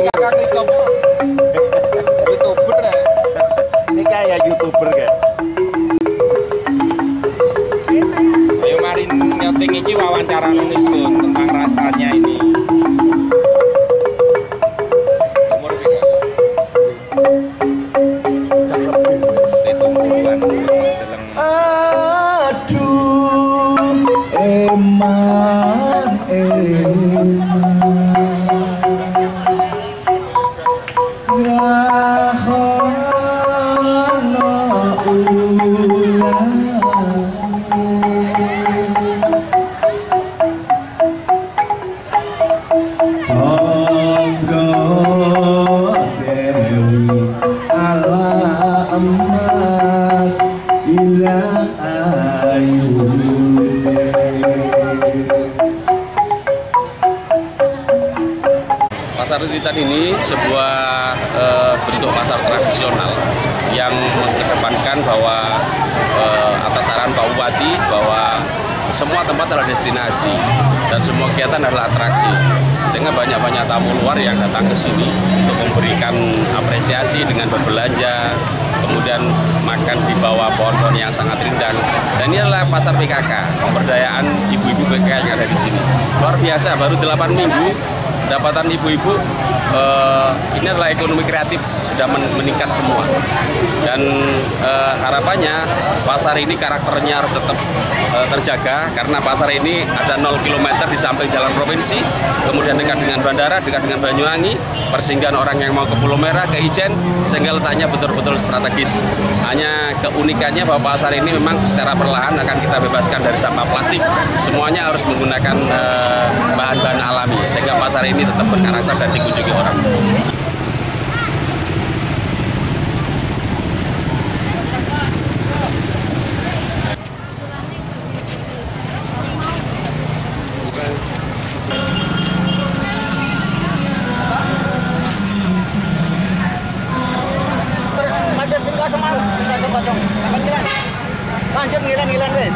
YouTuber ya. Ini kayak YouTuber kayak. Ayo mari nyuting iki wawancara nulisun tentang rasanya ini. Umur berapa? Aduh, eman, Pasar Tititan ini sebuah bentuk pasar tradisional yang mengedepankan bahwa atas saran Pak Bupati bahwa semua tempat adalah destinasi dan semua kegiatan adalah atraksi, sehingga banyak tamu luar yang datang ke sini untuk memberikan apresiasi dengan berbelanja, kemudian makan di bawah pohon-pohon yang sangat rindang. Dan ini adalah pasar PKK, pemberdayaan ibu-ibu PKK yang ada di sini. Luar biasa, baru 8 minggu pendapatan ibu-ibu ini adalah ekonomi kreatif sudah meningkat semua. Dan harapannya pasar ini karakternya harus tetap terjaga, karena pasar ini ada 0 km di samping jalan provinsi, kemudian dekat dengan bandara, dekat dengan Banyuwangi, persinggahan orang yang mau ke Pulau Merah, ke Ijen, sehingga letaknya betul-betul strategis. Hanya keunikannya bahwa pasar ini memang secara perlahan akan kita bebaskan dari sampah plastik, semuanya harus menggunakan bahan-bahan alami, sehingga pasar ini tetap berkarakter dan dikunjungi orang. Kosong. Lanjut ngilan wes.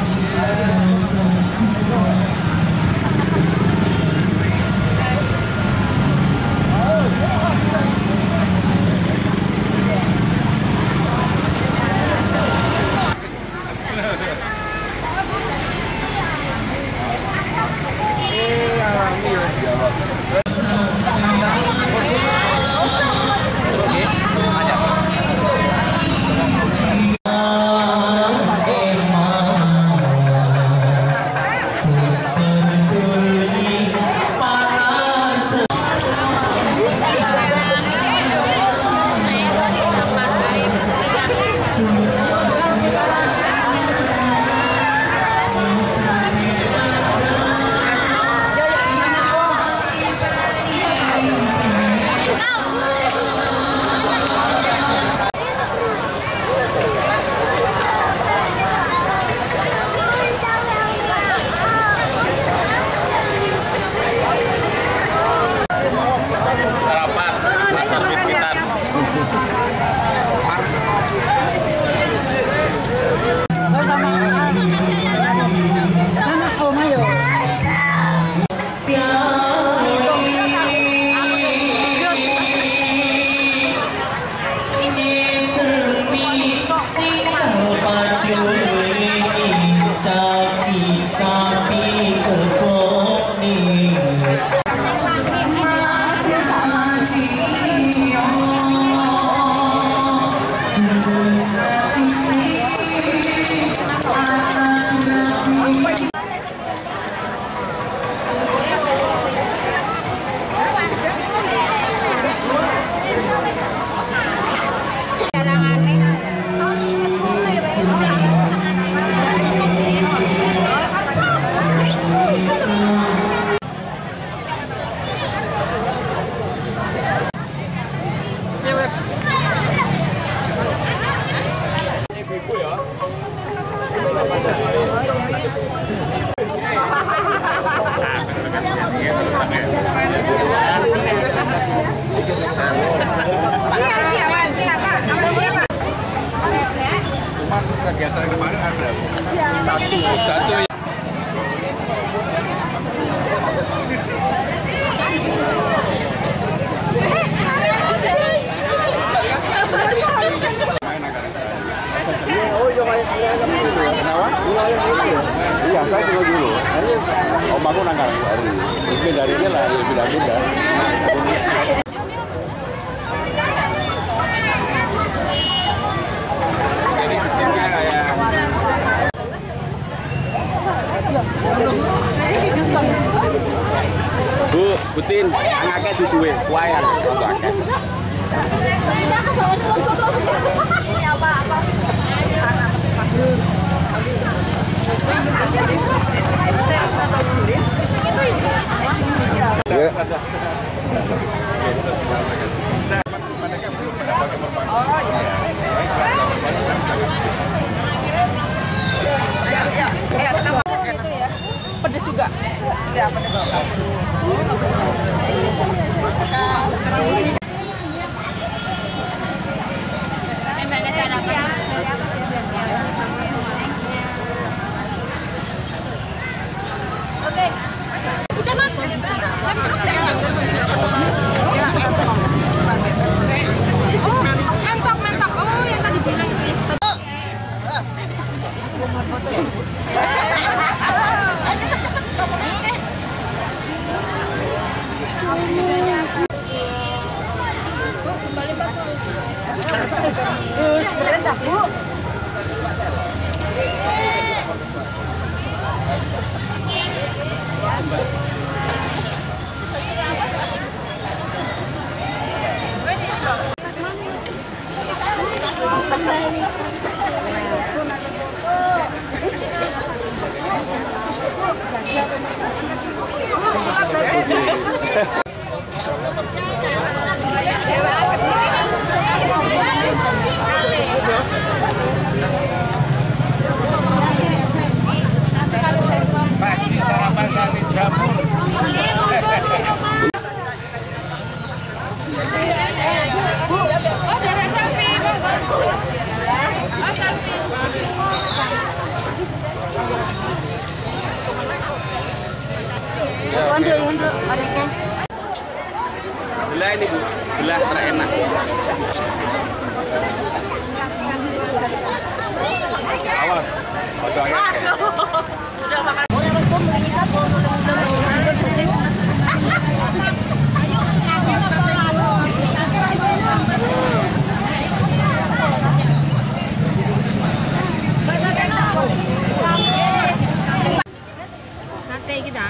Kegiatan kemarin ada satu pembangunan kan ini dari ini lah beda-beda. Jadi sistemnya kayak Bu, Butin, anaknya duduwe, kuayan, untuk akeh. Pedes juga. Ya, pedes juga. Gimana cara Oke. Ucapan. Oh, mentok. Oh, yang tadi bilang itu. Kembali 40. Terus berentah, Bu. pagi sarapan sate jamur. Oh, dari selfie. Oh, selfie. Belah ini Bu, belah terenak. Awas, masuknya. Sudah makan. Sate kita.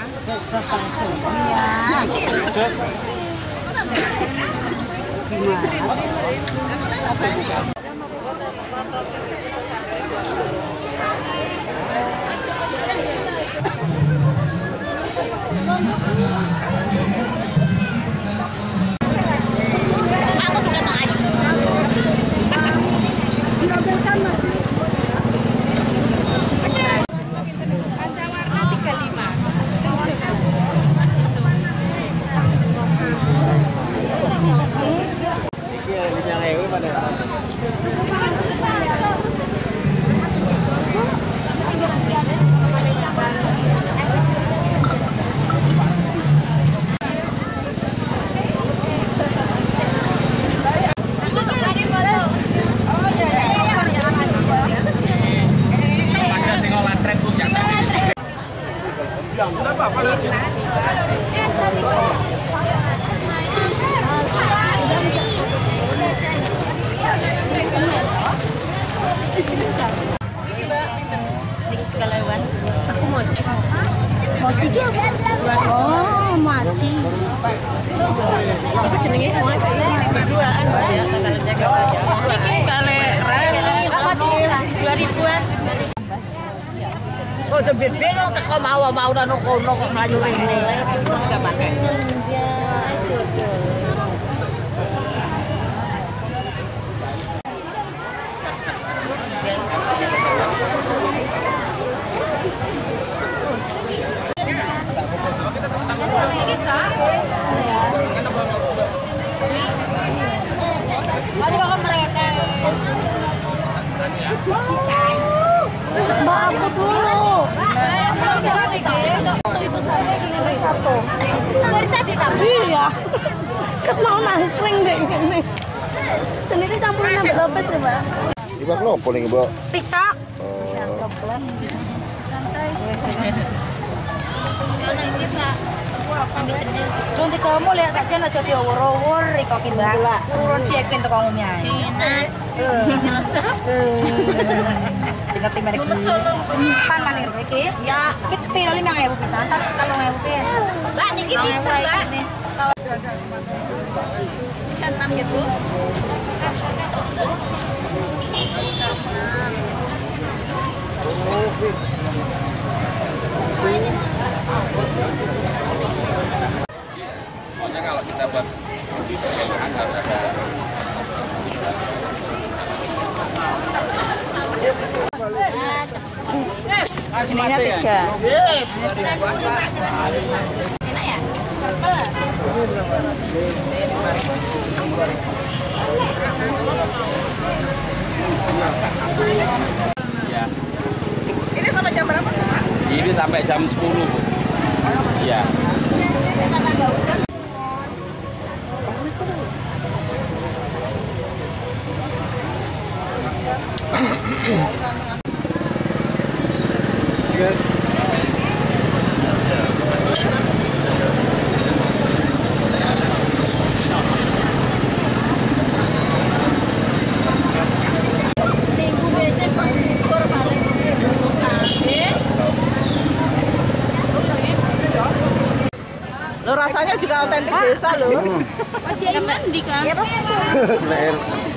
Aku mochi. Mochi ki apa? Oh, mochi. Apa jenenge mochi? Berduaan ya, kalau jaga aja. Iki kale apa tuh? 2000-an. Kok jebit bingung teko mau nang kono kok mlayu rene. Enggak pakai. Mbak, aku dulu. Dari tadi tamu. Iya. Kan mau nangkring deh ini. Dan ini campuran sampai lopes ya, Mbak. Ibu kelompok nih, Bu. Piscok. Oh. Ana iki Pak. Ambil jeneng. Contoh kamu lihat saja aja diawur-awur riko ki Mbak. Urun cekin teko ngombe ae. Enak. Ngerasa. Ngerti merek iki. Pan malir iki. Ya, iki piro 5.000 pisan, 3.000 pisan. Mbak niki pinten, Mbak? Ikan 6 ya, Bu. Pokoknya kalau kita buat harus ada Ininya 3. Enak ya? ya. Ini sampai jam berapa sih, Pak? Ini sampai jam 10, Bu. Iya. Minggu biasa kur paling Lo rasanya juga otentik desa lo. Mas Yai mandi kan? Iya, Pak. Leher.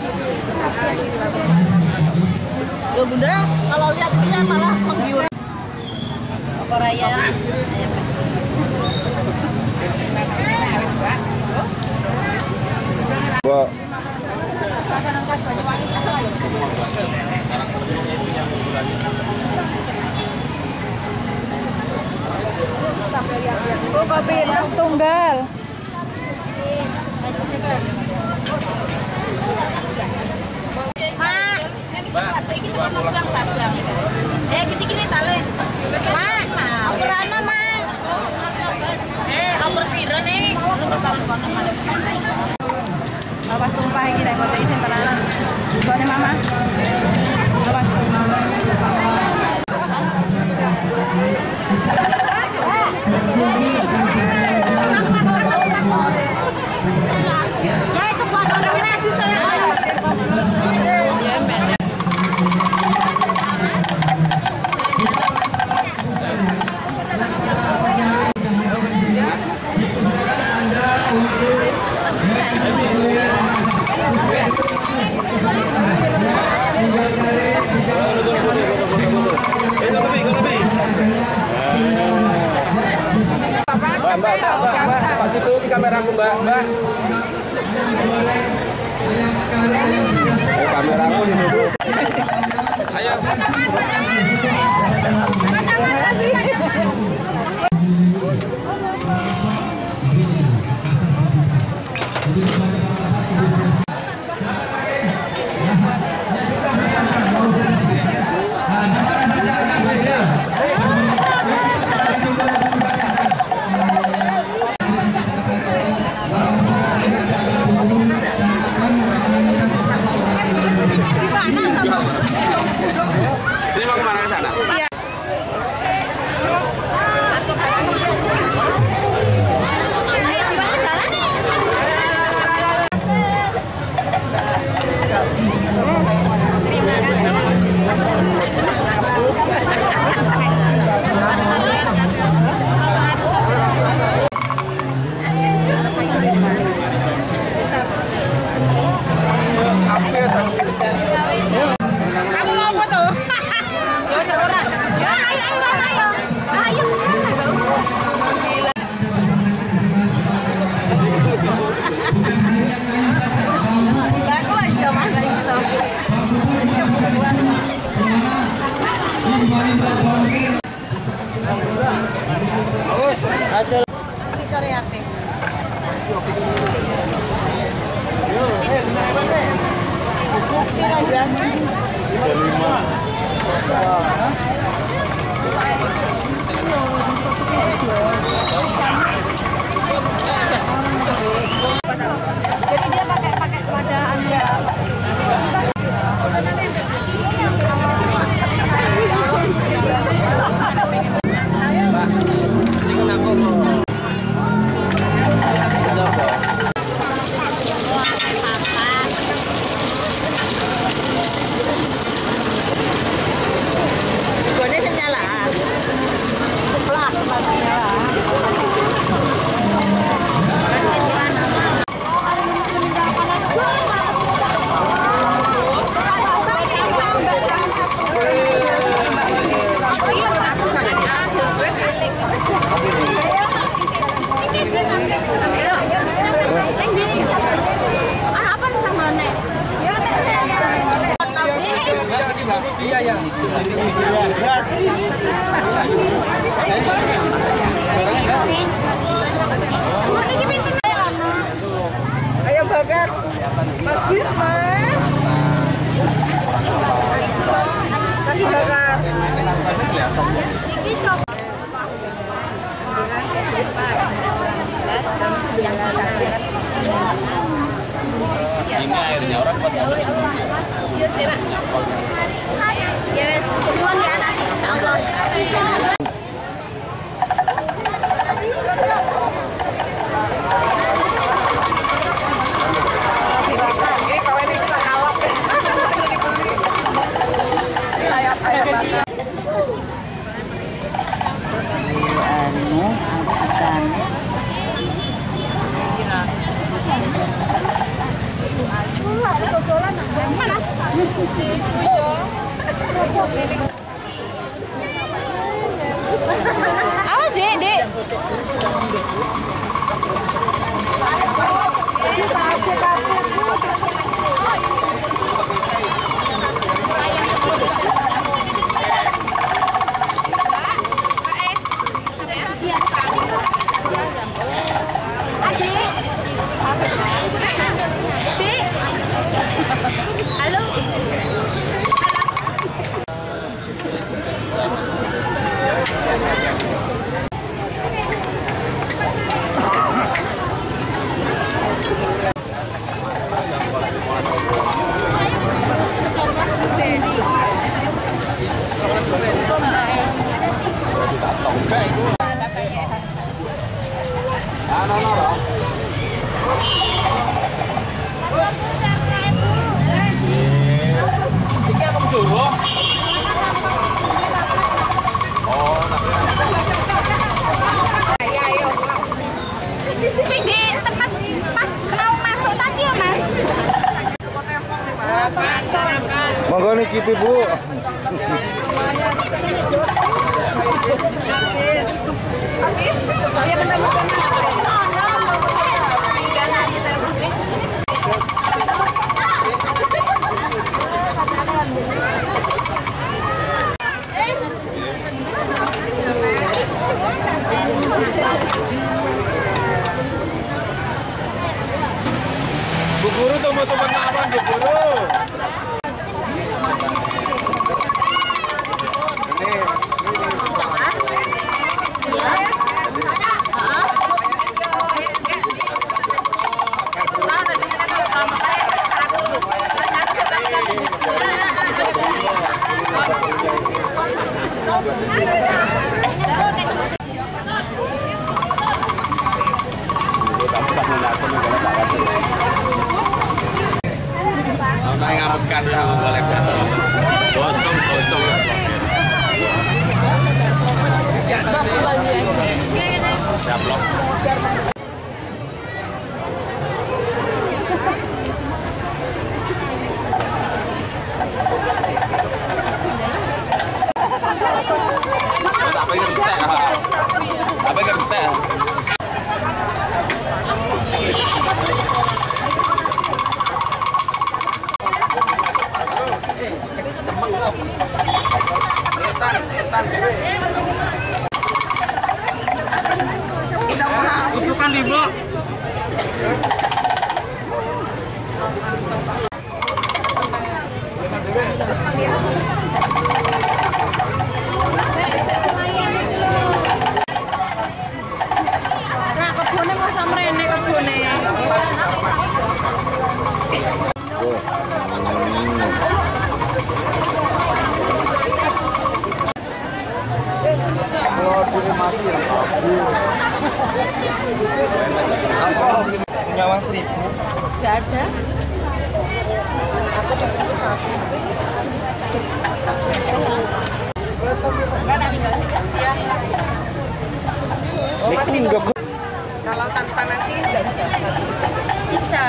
Lo Bunda, kalau lihat ini malah menggiur. Apa raya? Ayam kesini. Mbak. Oh, kopi tas tunggal. Gini tale. Mak, ukuran Mak. Nomor piro nih? Awas tumpah iki tak kocok isin tenanan. Gone Mama. Awas. Ya itu buat orang aja saya. Mbak, pas itu di kameraku, Mbak. Kameraku di dulu. Ayo. Ini mau kemana ke sana? Iya. Kamu mau foto? Ya seorang. Ya, ayo. Ayo ke sana, enggak usah. Gila. Aku lagi sama lagi gitu. Bagus. Ada. Bisa reate. Jadi dia pakai wadah Anda. Ini kenapa? Mas Wisma. Nasi bakar. Ini airnya orang pada Awas, Dek. Sing di tempat pas mau masuk tadi ya, Mas. Monggo nyicipi, Bu. Bu Guru teman-teman aman, Bu Guru. ngametkan tahu boleh gosong Dablok. Apa yang kita? Utusan di bawah. Nah, kebunnya mau samrene kebunnya ya. Nyawa 1000. Gak ada. Kalau tanpa nasi nggak bisa. Bisa.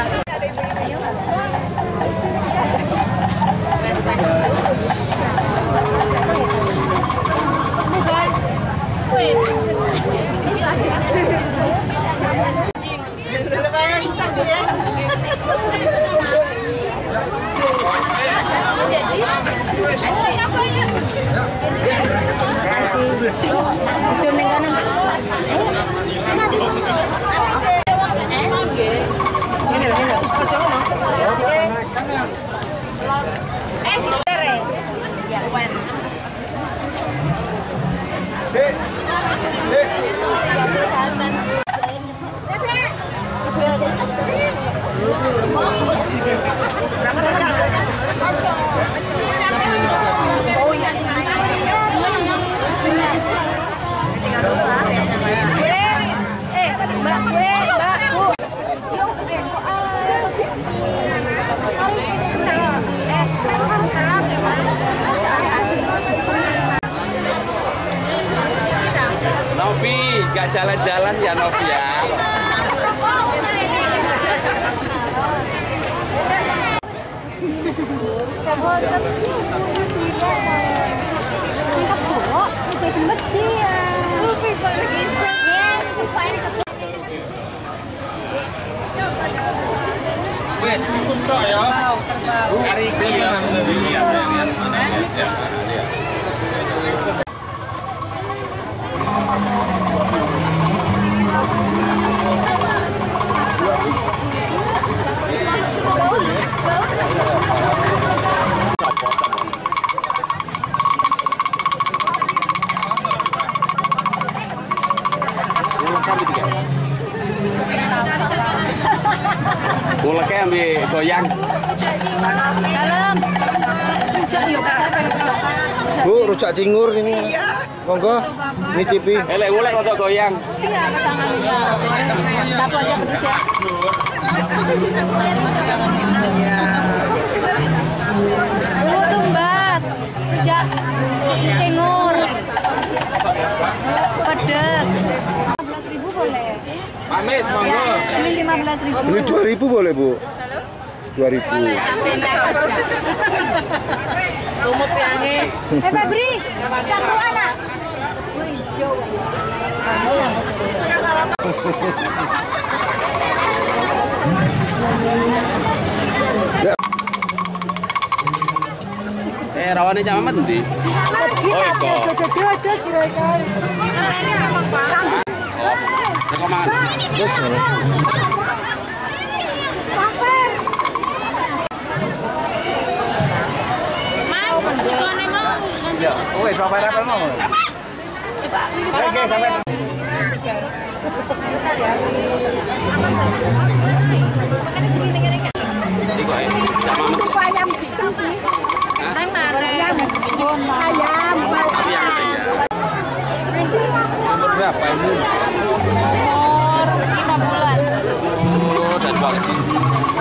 Ini Oh iya. Mbak, Bu. Novi, gak jalan-jalan ya Novi ya. Wes, kumpul ya. Hari ini ya. Uleknya ambil goyang. Dalam. Rujak yuk. Bu, rujak cingur ini. Monggo, nyicipi. Elek ulek untuk goyang. Iya, pasangan. Satu aja pedes ya. Bu, tumbas. Rujak cingur. Pedes. 15.000 boleh. Mamis, monggo. Ini 15.000. Ini 2.000 boleh, Bu? 2.000. Lumut yangi. Febri, campur anak. Rawane Cak Mamat ndi? Oh, iko. Kok mangan? Terus Ya, wes sampai apa mau? Oke, sampai. Iki kok Cak Mamat. Ayam pisang. Pisang mana? Ayam. Tapi yang gede ya. Umur berapa ini? Umur 5 bulan. Oh, dan bawa ke sini.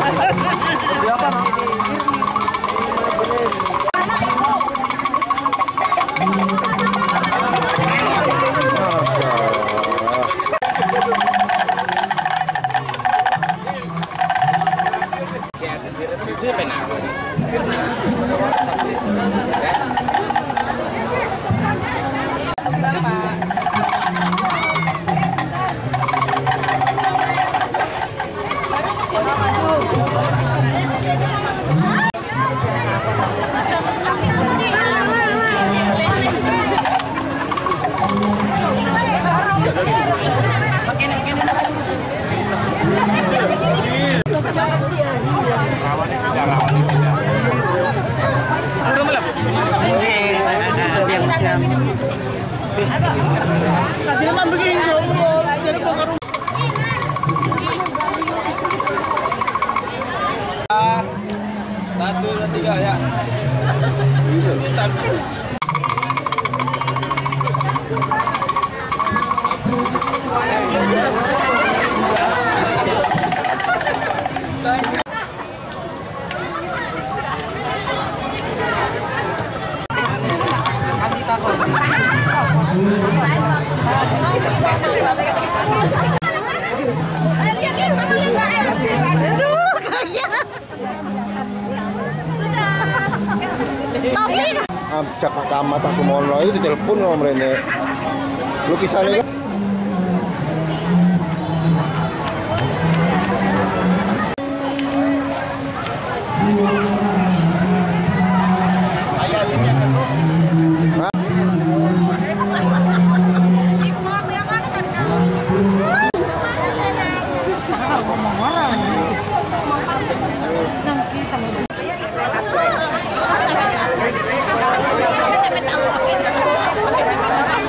Satu, dua, tiga ya. Cak Camat Sumono itu ditelepon sama Rene. Lukisannya kan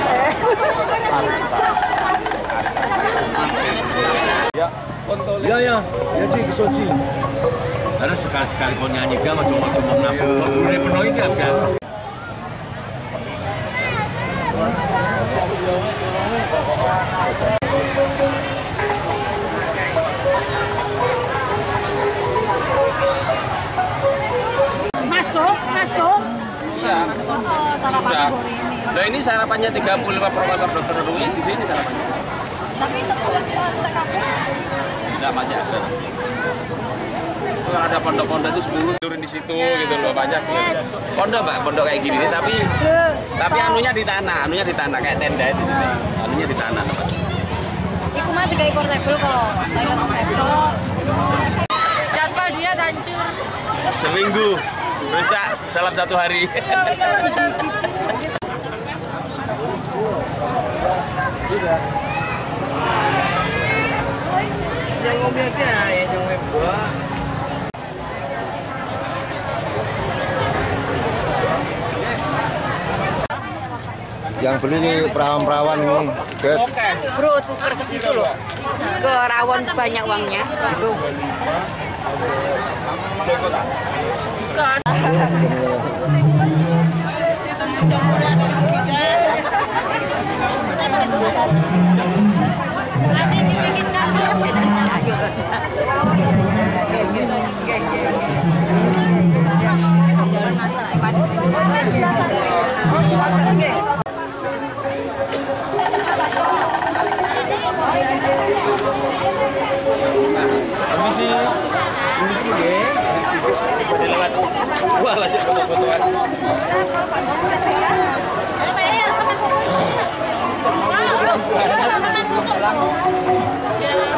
ya Iya, ya sih kesuci. Karena sekali-sekali kau nyanyi dia macam kenapa? Mulai penuh ini apa? Masuk. Iya. Sarapan Sudah. Nah ini sarapannya 35 Profesor Dr. Dwi di sini sarapannya. Tapi itu terus kita kafe. Enggak, masih ada. Kalau ada pondok-pondok itu 10 turun di situ gitu loh banyak. Pondok Mbak, pondok kayak gini tapi anunya di tanah kayak tenda itu. Anunya di tanah. Iku masih kayak portable kok. Kayak portable. Jadwal dia hancur. Seminggu rusak dalam 1 hari. Yang ngomongnya yang web Yang beli ini perawan-perawan ini, guys. Bro, tuker ke situ loh. Ke rawon banyak uangnya. Itu. Diskon. Permisi. Lewat. Wah, masih foto-fotoan. Ya.